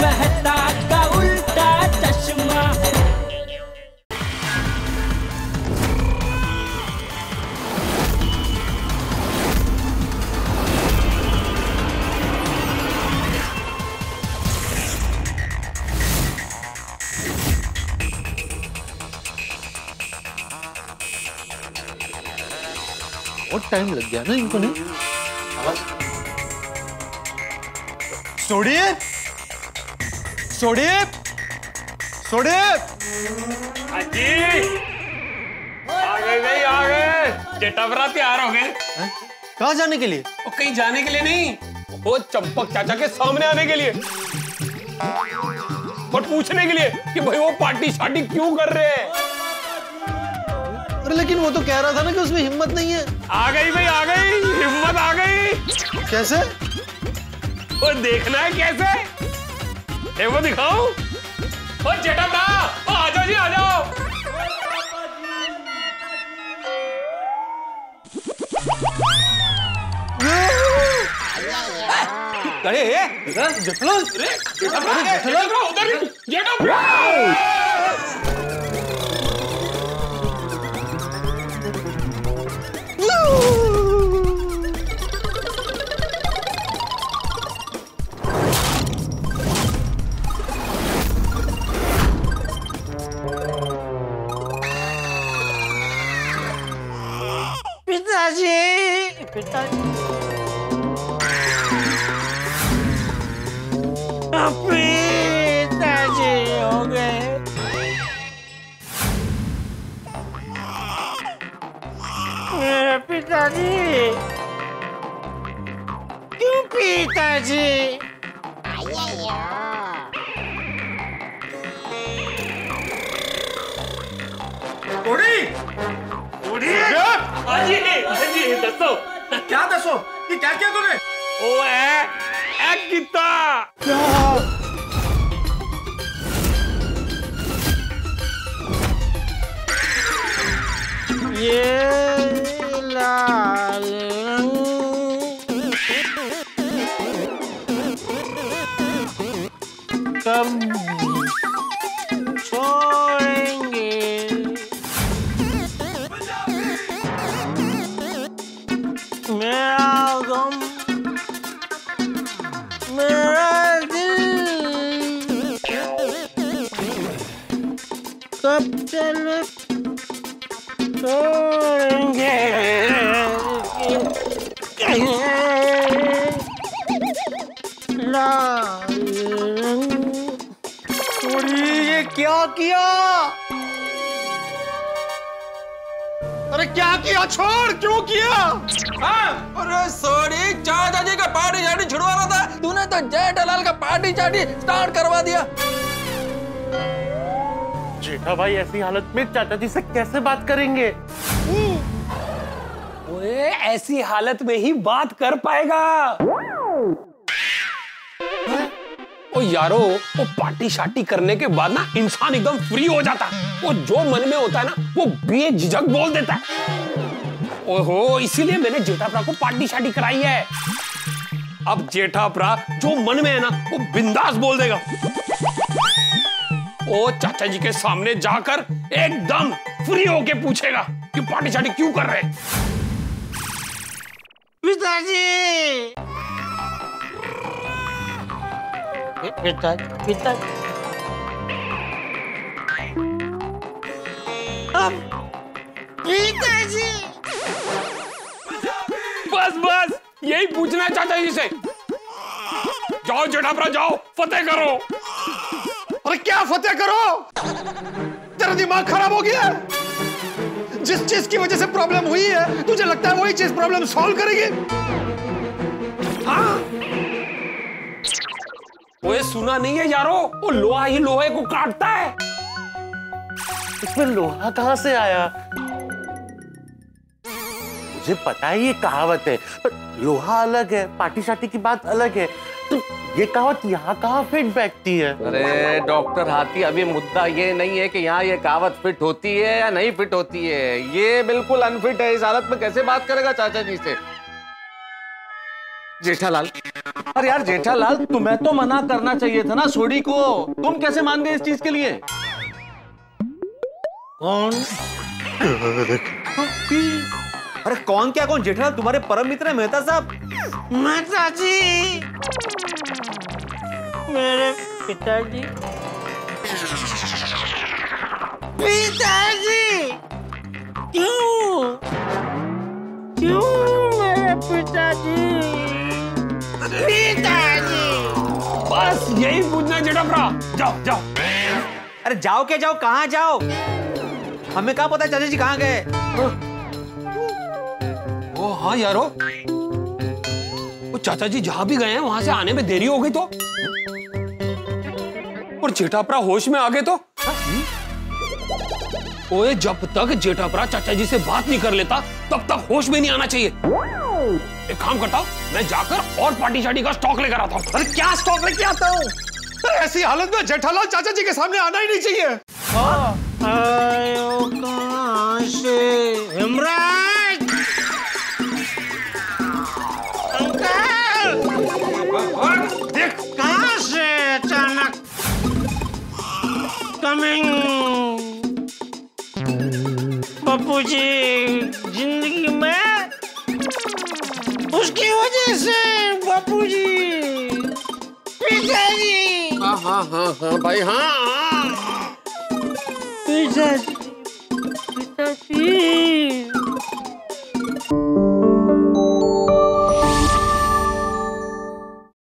मेहता का उल्टा चश्मा। बहुत टाइम लग गया ना इनको। नहीं सोडियप सोडियप सोडियप। अजी आ गए भाई, आ गए। जेठाभरा तैयार हो गए। कहाँ जाने के लिए? वो कहीं जाने के लिए नहीं, वो चंपक चाचा के सामने आने के लिए और पूछने के लिए कि भाई वो पार्टी शार्टी क्यों कर रहे हैं। अरे लेकिन वो तो कह रहा था ना कि उसमें हिम्मत नहीं है। आ गई भाई, आ गई, हिम्मत आ गई। कैसे? वो देखना है कैसे, वो दिखाओ। ओ जेठाभरा, आ जाओ जी, आ जाओ। अरे जेठला, जेठाभरा उधर, जेठाभरा। पिताजी, पिताजी, पिताजी हो गए। मेरे पिताजी, क्यों पिताजी? हाजी हाजी, दसो क्या दसो? ये क्या किया तूने? ओ है गीता। ये लाल कब छोड़ेंगे? मेरा गम, मेरा दिल कब चले छोड़ेंगे? लाल रंग। ये क्या किया? अरे क्या किया? छोड़, क्यों किया? हाँ? अरे सॉरी, चाचा जी का पार्टी चाटी छुड़वा रहा था, तूने तो जेठालाल का पार्टी चाटी स्टार्ट करवा दिया। जेठा भाई ऐसी हालत में चाचा जी से कैसे बात करेंगे? ओए ऐसी हालत में ही बात कर पाएगा। ओ यारो, वो पार्टी शार्टी करने के बाद ना इंसान एकदम फ्री हो जाता है। वो जो मन में होता है ना वो बेझिझक बोल देता है। ओहो, इसीलिए मैंने जेठाभरा को पार्टी शार्टी कराई है। अब जेठाभरा जो मन में है ना वो बिंदास बोल देगा। ओ चाचा जी के सामने जाकर एकदम फ्री होके पूछेगा कि पार्टी शार्टी क्यों कर रहे हैं। पिताजी, पिताजी, पिताजी, पिताजी। बस बस यही पूछना है चाचा जी से। जाओ जेठाभरा, जाओ फतेह करो। अरे क्या फतेह करो? तेरा दिमाग खराब हो गया? जिस चीज की वजह से प्रॉब्लम हुई है तुझे लगता है वही चीज प्रॉब्लम सॉल्व करेगी? हाँ, वो सुना नहीं है यारो, वो लोहा ही लोहे को काटता है। इसमें लोहा कहाँ से आया? मुझे पता है ये कहावत है, पर लोहा अलग है, पार्टी शार्टी की बात अलग है, तो ये कहावत यहाँ कहाँ फिट बैठती है? अरे डॉक्टर हाथी, अभी मुद्दा ये नहीं है कि यहाँ ये कहावत फिट होती है या नहीं फिट होती है, ये बिल्कुल अनफिट है। इस हालत में कैसे बात करेगा चाचा जी से? जेठालाल, अरे यार जेठालाल, तुम्हें तो मना करना चाहिए था ना सोडी को। तुम कैसे मान गए इस चीज के लिए? कौन? अरे कौन क्या कौन, जेठालाल तुम्हारे परम मित्र है मेहता साहब। मेहता जी, मेरे पिताजी। पिताजी क्यों मेरे पिताजी? पिताजी बस यही पूछना है जेठाप्रा। जाओ जाओ। अरे जाओ क्या जाओ, कहाँ जाओ? हमें क्या पता चाचा जी कहाँ गए? ओ हाँ यारो, वो चाचा जी जहां भी गए हैं वहां से आने में देरी हो गई तो, और जेठाप्रा होश में आ गए तो। ओए जब तक जेठाप्रा चाचा जी से बात नहीं कर लेता तब तक होश में नहीं आना चाहिए। एक काम करता हूँ, मैं जाकर और पार्टी शार्टी का स्टॉक लेकर आता हूँ। अरे क्या स्टॉक लेके आता हूँ? ऐसी हालत में जेठालाल चाचा जी के सामने आना ही नहीं चाहिए। आयो कहाँ से? हेमराज अंकल, देख कहाँ से अचानक कमिंग पप्पू जी जिंदगी में? उसकी वजह से पप्पू जी, पिताजी। हाँ भाई हाँ। पिताजी, पिताजी